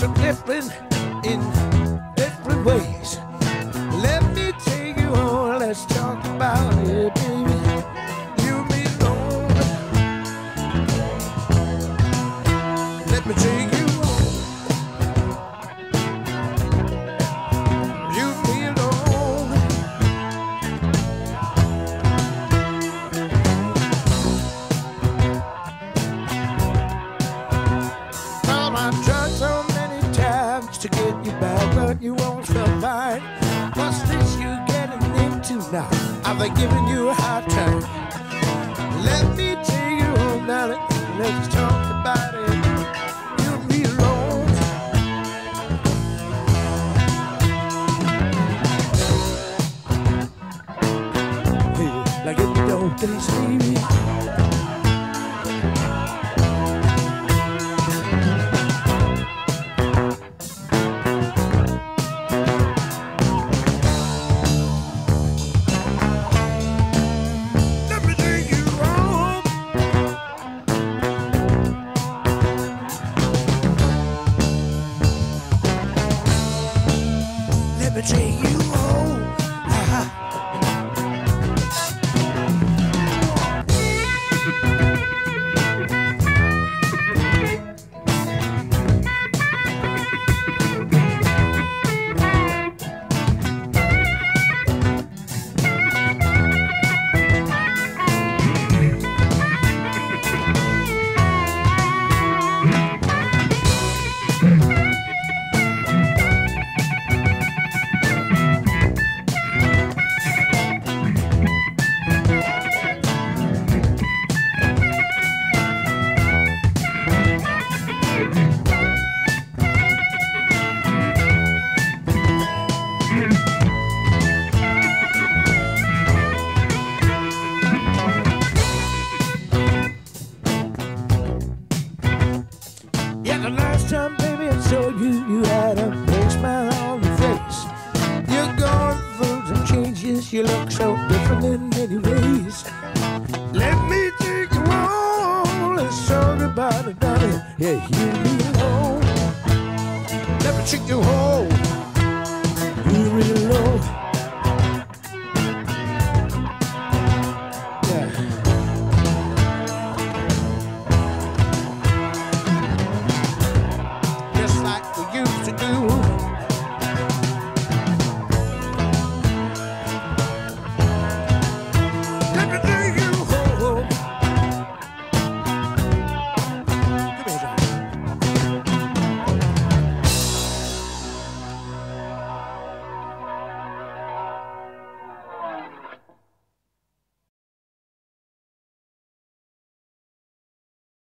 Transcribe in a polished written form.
so different in different ways. Let me take you on, let's talk about it, baby. You and me alone. Let me take you on. You and me alone. Well, I've tried so many times to get you back, but you won't survive. What's this you're getting into now? Are they giving you a hard time? Let me take you home, darling. Let's talk about it. You and me alone. Hey, like if you don't, please leave me. Let me take you home. Yeah, the last time, baby, I saw you, you had a big smile on your face. You're going through some changes, you look so different in many ways. Let me take you on, let's talk about it, darling. Yeah, you and me alone. Let me take you home.